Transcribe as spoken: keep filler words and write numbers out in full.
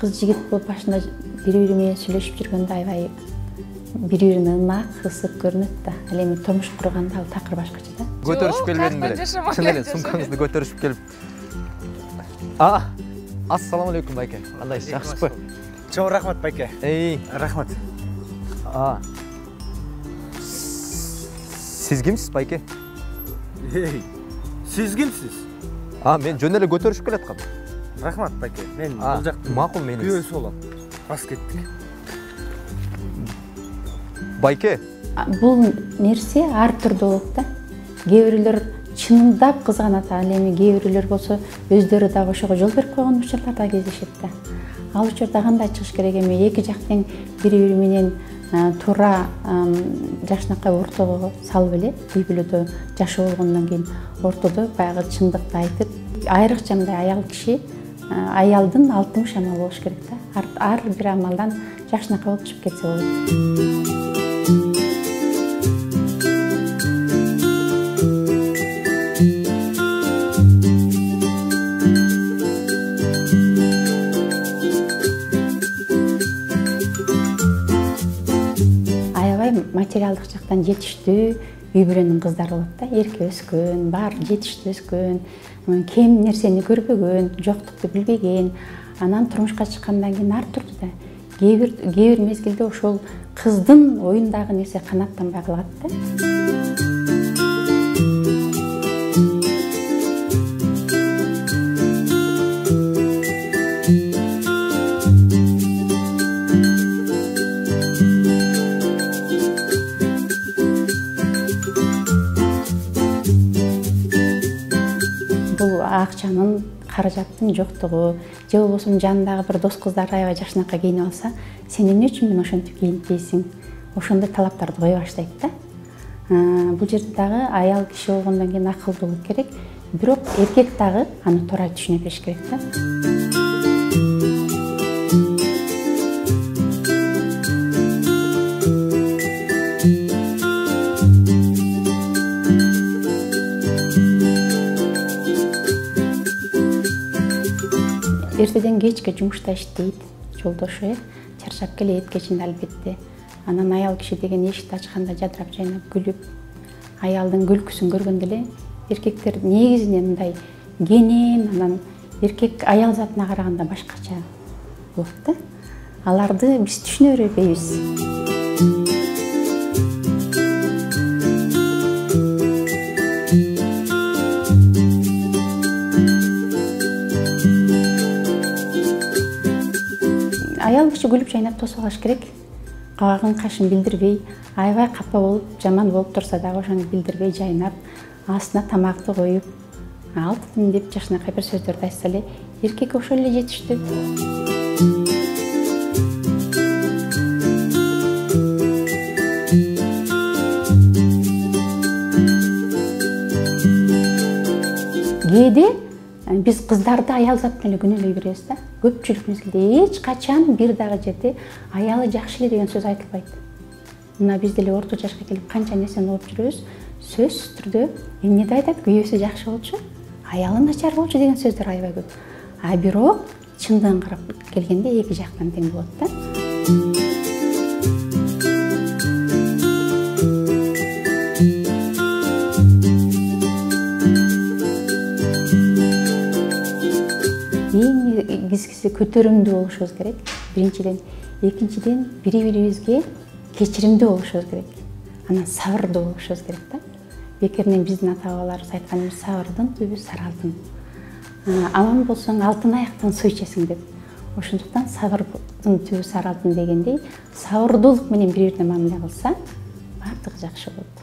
кыз жигит болуп башында бири бири менен сүйлөшүп жүргөндө аябай бири бирине ынак ысык көрүнөт да. Ал эми турмуш курганда ал такыр башкача да. Көтөрүшүп келбедим беле. Чын эле сумкаңызды көтөрүшүп келип. А, ассаламу алейкум байке. Кандайсыз, жакшысызбы? Чоң рахмат байке. Эй, рахмат. А. Сиз кимсиз байке? Эй, сиз кимсиз? А, мен жөн эле көтөрүшүп келаткам. Рахмат байке. Мен бул жактын макул мени. Күйөөсү болом. Бас кеттик. Байке. Бул нерсе ар түрдүү болот да. Кээ бирөөлөр чындап кызганат, ал эми кээ бирөөлөр болсо өздөрү дагы ошого жол берип койгон учурлар да кездешет да. Ал учурда кандай чыгыш керек эми? Эки жактын бири бири менен туура жакшынакай ортого салып эле, үй бүлөдө жашоо болгондон кийин ортодо баягы чындыкты айтып, айрыкча мындай аял киши аялдын алтымыш амалы болуш керек да. Ар бир амалдан жакшынакай болуп чыгып кетсе болот. Материалдык жактан жетиштүү үй бүлөнүн кыздары болот да. Эрке өскөн, бар жетиштүү өскөн, кем нерсени көрбөгөн, жоктукту билбеген, анан турмушка чыккандан кийин ар түрдүү да. Кээ бир кээ бир мезгилде ошол кыздын оюндагы нерсе канааттанбай калат да. Акчанын, каражаттын жоктугу, же болбосо жанындагы бир дос кыздар аябай жакшынакай кийинип алса, сен эмне үчүн мен ошентип кийинтпейсиң? Ошондой талаптарды кое баштайт да. Бул жерде дагы аял киши болгондон кийин акылдуу керек, бирок эркек дагы аны туура түшүнө бериш керек да. Эртеден кечке жумушта иштейт, жолдошу э, чарчап келет кечинде албетте. Анан аял киши деген эшикти ачканда жадырап жайнап күлүп, аялдын күлкүсүн көргөндө эле эркектер негизинен мындай кенен, анан эркек аял затына караганда башкача болот да. Аларды биз түшүнө бербейбиз. Аял киши күлүп жайнап тосуп алыш керек. Кабагын кашын билдирбей, аябай капа болуп, жаман болуп турса дагы ошону билдирбей жайнап, астына тамакты коюп, алтын деп жакшынакай бир сөздөрдү айтса эле, эркек ошол эле жетиштүү. Кээде биз кыздарды аял зат менен күнөөлөй беребиз да. Көпчүлүк мезгилде эч качан бир дагы жерде аялы жакшы эле деген сөз айтылбайт. Мына биз деле орто жашка келип канча нерсени угуп жүрөбүз. Сөзсүз түрдө эмнеди айтат? Күйөөсү жакшы болчу, аялы начар болчу деген сөздөр аябай көп. А бирок чындыгын карап келгенде эки жактан тең болот да. Кизгиси көтөрүмдүү болушубуз керек. Биринчиден, экинчиден бири бирибизге кечиримдүү болушубуз керек. Анан сабырдуу болушубуз керек да. Бекеринен биздин ата бабаларыбыз айткан сабырдын түбү сары алтын. Аман болсоң алтын аяктан суу ичесиң деп. Ошондуктан сабырдын түбү сары алтын дегендей, сабырдуулук менен бири бирине мамиле кылса, бардыгы жакшы болот.